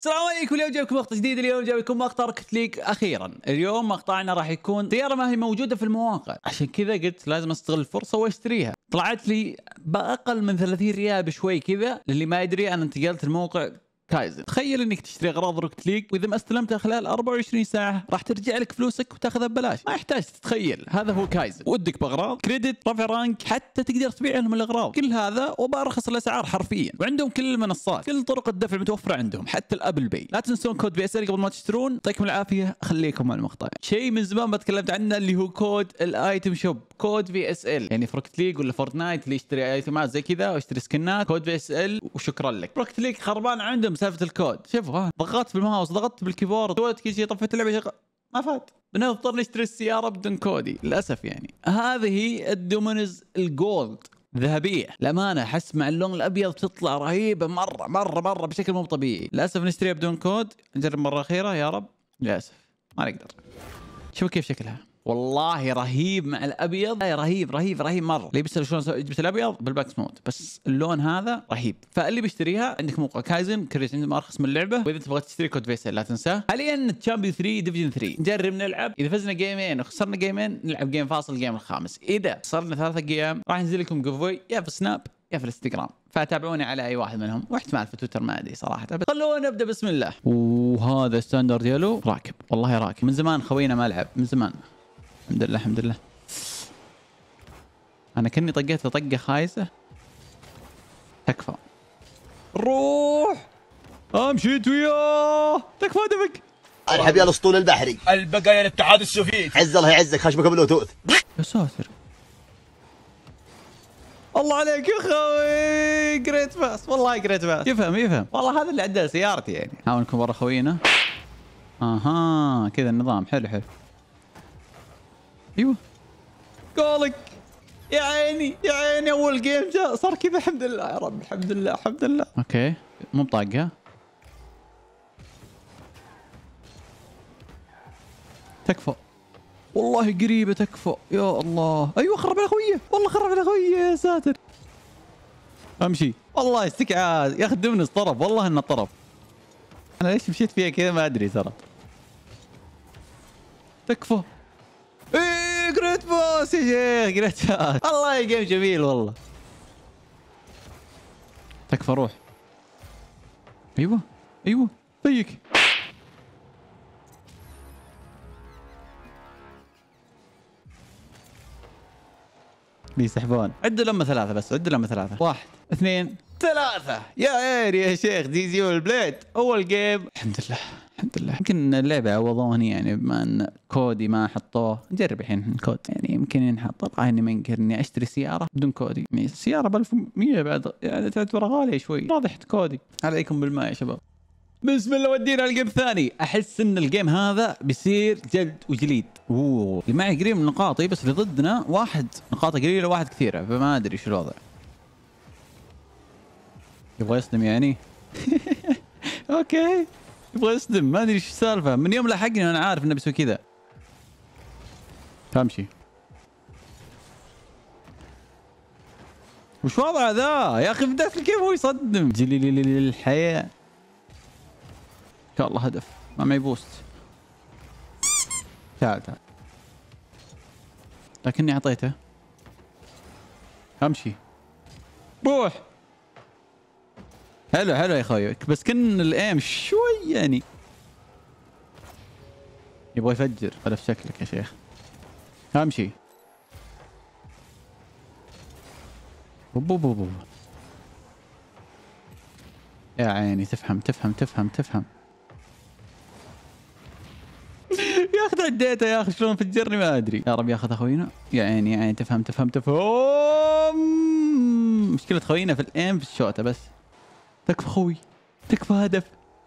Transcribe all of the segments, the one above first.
السلام عليكم. اليوم جايبكم مقطع جديد. اليوم جايبكم مقطع روكت ليج اخيرا. اليوم مقطعنا راح يكون سيارة ما هي موجودة في المواقع، عشان كذا قلت لازم استغل الفرصة واشتريها. طلعت لي باقل من 30 ريال بشوي كذا. للي ما يدري انا انتقلت الموقع كايزن. تخيل انك تشتري اغراض روكت ليج واذا ما استلمتها خلال 24 ساعه راح ترجع لك فلوسك وتاخذها ببلاش. ما يحتاج تتخيل، هذا هو كايزن. ودك باغراض كريدت، رفع رانك، حتى تقدر تبيع لهم الاغراض. كل هذا وبارخص الاسعار حرفيا. وعندهم كل المنصات، كل طرق الدفع متوفره عندهم، حتى الابل باي. لا تنسون كود BSL قبل ما تشترون. يعطيكم العافيه. خليكم مع المقطع. شيء من زمان ما تكلمت عنه اللي هو كود الايتم شوب. كود BSL يعني في روكت ليج ولا فورتنايت اللي يشتري ايتمات زي كذا ويشتري سكنات، كود BSL وشكرا لك. روكت ليج خربان عندهم سالفه الكود. شوفوا ضغطت بالماوس، ضغطت بالكيبورد، سويت كل شيء، طفيت اللعبه ما فات. بنضطر نشتري السياره بدون كودي للاسف. يعني هذه الدومينز الجولد ذهبيه الامانه. احس مع اللون الابيض تطلع رهيبه مره مره مره بشكل مو طبيعي. للاسف نشتريها بدون كود. نجرب مره اخيره يا رب. للاسف ما نقدر. شوف كيف شكلها، والله رهيب مع الابيض. رهيب رهيب رهيب مره. اللي بيسال شلون جبت الابيض بالباكس مود، بس اللون هذا رهيب. فاللي بيشتريها عندك موقع كايزن كريت، عندهم ارخص من اللعبه. واذا تبغى تشتري كود فيسل لا تنساه. حاليا تشامبيون 3 ديفيجن 3 نجرب نلعب. اذا فزنا جيمين وخسرنا جيمين نلعب جيم فاصل الجيم الخامس. اذا خسرنا 3 جيم راح ينزل لكم جوفوي يا في سناب يا في الانستغرام. فتابعوني على اي واحد منهم، واحتمال في تويتر ما ادري صراحه. بس خلونا نبدا بسم الله. وهذا ستاندرد يلو راكب، والله راكب من زمان. خوينا ما لعب من زمان. الحمد لله الحمد لله. انا كني طقيت طقه خايسه. تكفى روح. مشيت وياه. تكفى دمك. ارحب يا الاسطول البحري، البقايا الاتحاد السوفيتي. عز الله يعزك. خشمك بلوتوث. يا ساتر الله عليك يا خوي. جريت باس والله جريت باس. يفهم والله. هذا اللي عنده سيارتي يعني. حاول نكون برا خوينا. اها كذا النظام. حلو ايوه قولك. يا عيني يا عيني. اول جيم جاء صار كذا. الحمد لله يا رب. الحمد لله الحمد لله. اوكي مو بطاقها. تكفى والله قريبه. تكفى يا الله. ايوه خرب على خويه والله. خرب على خويه يا ساتر. امشي والله استكعاد يا اخي. دمنس طرف والله انه طرف. انا ليش مشيت فيها كذا ما ادري ترى. تكفى. ايه جريت باس يا شيخ. جريت باس والله جيم جميل والله. تكفى روح. ايوه فيك. بيسحبون. عدوا لما ثلاثة بس. عدوا لما ثلاثة. 1 2 3 يا عيني يا شيخ. دي والبليد اول جيم. الحمد لله الحمد لله. يمكن اللعبة عوضوني يعني بما ان كودي ما حطوه. نجرب الحين الكود يعني يمكن ينحط. طبعا اني منكر اني اشتري سيارة بدون كودي. يعني السيارة ب 1100 بعد يعني تعتبر غالية شوي. واضح كودي. عليكم بالماء يا شباب. بسم الله ودينا على الجيم الثاني. احس ان الجيم هذا بيصير جلد وجليد. اللي معي قريب من نقاطي بس اللي ضدنا واحد نقاطه قليله واحد كثيره، فما ادري شو الوضع. يبغى يصدم يعني. اوكي يبغى يصدم. ما ادري ايش السالفه. من يوم لحقني وانا عارف انه بيسوي كذا. امشي. وش وضع ذا يا اخي؟ بدأت كيف هو يصدم. جليل الحياه. ان شاء الله هدف. ما معي بوست. تعال لكني اعطيته. امشي روح. حلو يا اخوي. بس كن الايم شوي يعني. يبغى يفجر. ولا في شكلك يا شيخ. امشي. بو. يا عيني. تفهم يا اخي عديته يا اخي. شلون فجرني ما ادري. يا رب ياخذ اخوينا. يا عيني تفهم. مشكلة خوينا في الايم في الشوطة بس. تكفى خوي. تكفى هدف.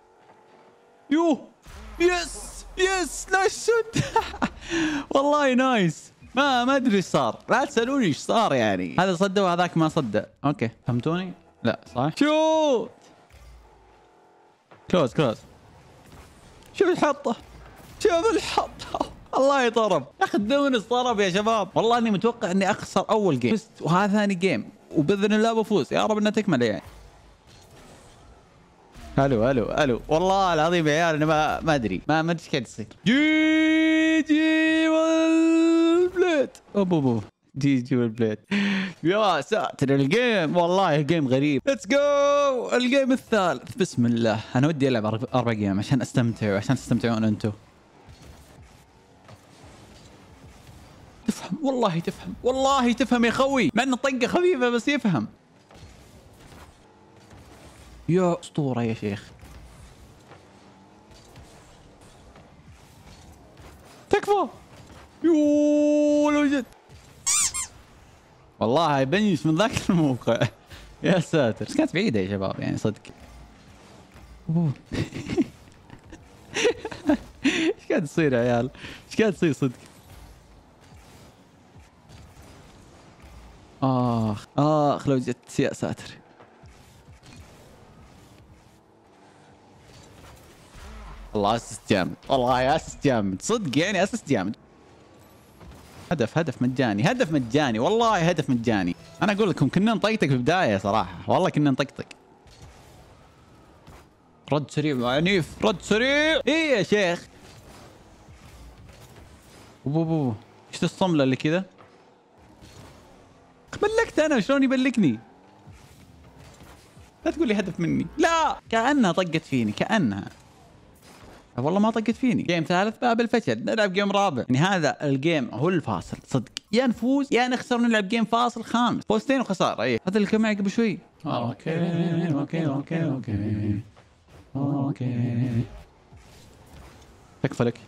يس نايس شوت. والله نايس. ما ادري ايش صار. لا تسالوني ايش صار يعني. هذا صدق وهذاك ما صدق. اوكي فهمتوني؟ لا صح. شوت. كلوز. شوف الحطة. الله يطرب يا اخي. الدونس طرب يا شباب. والله اني متوقع اني اخسر اول جيم وهذا ثاني جيم وباذن الله بفوز. يا رب انها تكمل يعني. الو الو الو والله العظيم يا عيال انا ما ادري ما ادري ايش قاعد يصير. جي جي والبليد ابو جي جي والبليد. يا ساتر الجيم والله جيم غريب. ليتس جو الجيم الثالث بسم الله. انا ودي العب 4 جيم عشان استمتع وعشان تستمتعون انتم. تفهم والله تفهم والله تفهم يا خوي مع انه طقه خفيفه بس يفهم. يا اسطوره يا شيخ. تكفى. يوه لو جد والله بنش من ذاك الموقع. يا ساتر بس كانت بعيده يا شباب يعني صدق. ايش قاعد يصير يا عيال؟ ايش قاعد يصير صدق؟ اخ لو جت يا ساتر. والله اسس جامد والله يا اسس جامد صدق يعني اسس جامد. هدف مجاني هدف مجاني والله هدف مجاني. انا اقول لكم كنا نطقطق في البدايه صراحه والله كنا نطقطق. رد سريع وعنيف رد سريع. ايه يا شيخ. ابو ايش الصمله اللي كذا؟ بلكت انا شلون يبلكني؟ لا تقول لي هدف مني. لا كأنها طقت فيني كأنها. والله ما طقت فيني. جيم ثالث باب الفشل. نلعب جيم رابع. يعني هذا الجيم هو الفاصل صدق. يا نفوز يا نخسر نلعب جيم فاصل خامس. فوزتين وخساره. ايه هذا اللي كان معي قبل شوي. اوكي تكفى لك.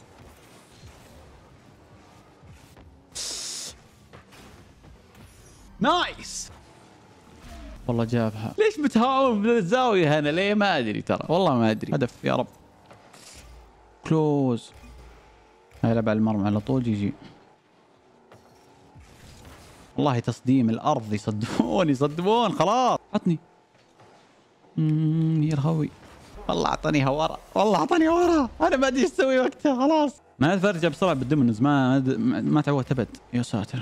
نايس. والله جابها. ليش بتهاوم بالزاويه هنا ليه ما ادري ترى والله ما ادري. هدف يا رب. كلوز. هيلعب على المرمى على طول. جي جي. والله تصديم الارض يصدمون خلاص. عطني. يا الهوي. والله اعطانيها ورا والله اعطاني ورا. انا ما ادري ايش اسوي وقتها خلاص. ما اعرف ارجع بسرعه بالدمنز ما تعودت ابد. يا ساتر.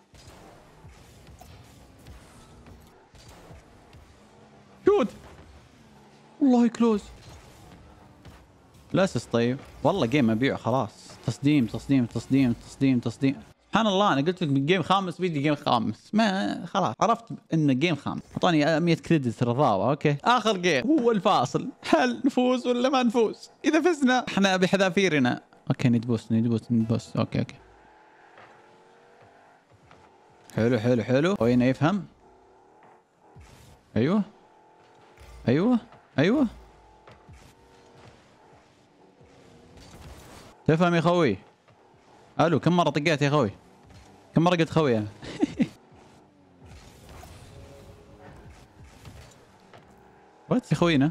شوت. والله كلوز. الاسس طيب والله جيم ابيع خلاص. تصديم سبحان الله. انا قلت لك بالجيم خامس بيدي جيم خامس ما خلاص عرفت انه جيم خامس. اعطاني 100 كريدت رضاوه. اوكي اخر جيم هو الفاصل. هل نفوز ولا ما نفوز؟ اذا فزنا احنا بحذافيرنا. اوكي نيد بوست. اوكي حلو وين يفهم. ايوه تفهم يا خوي. الو كم مره طقيت يا خوي؟ كم مره قلت خوي انا؟ وات يا خوينا.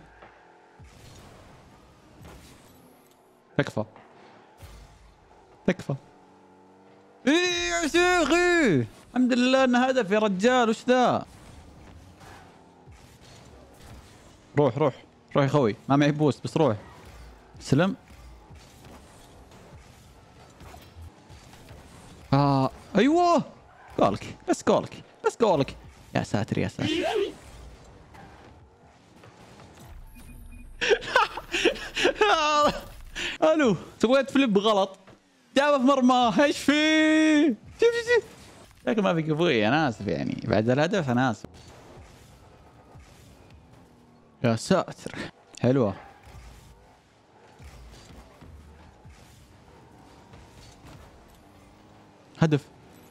تكفى ايه يا شيخي. الحمد لله انه هدف يا رجال. وش ذا؟ روح يا خوي. ما معي بوست بس روح. سلم. ايوه جولك بس جولك يا ساتر يا ساتر. الو سويت فليب غلط. جابه في مرمى. ايش فيه؟ شوف لكن ما في ابوي. انا اسف يعني بعد الهدف انا اسف. يا ساتر حلوه. هدف.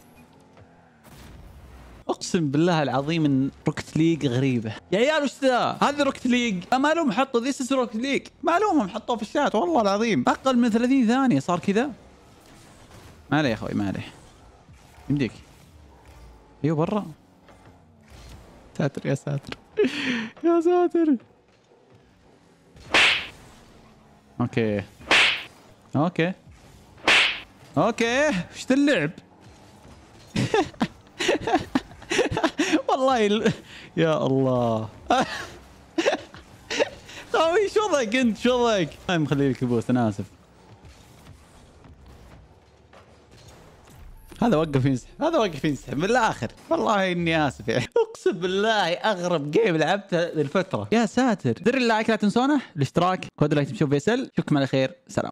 اقسم بالله العظيم ان روكت ليج غريبه يا عيال. وش ذا؟ هذا روكت ليج. ما لهم حطوا ذيس روكت ليج. ما لهم حطوه في الشات والله العظيم. اقل من 30 ثانيه صار كذا. ما عليه يا اخوي ما عليه. يمديك. ايوه برا. ساتر يا ساتر يا ساتر. اوكي وش اللعب؟ والله يا الله. خوي شو وضعك انت؟ شو وضعك؟ ما مخلي لك بوست انا اسف. هذا وقف ينسحب، هذا وقف ينسحب من الاخر. والله اني اسف يعني. اقسم بالله اغرب جيم لعبته للفتره. يا ساتر. زر اللايك لا تنسونه، الاشتراك، كود لايك تشوف فيصل. اشوفكم على خير، سلام.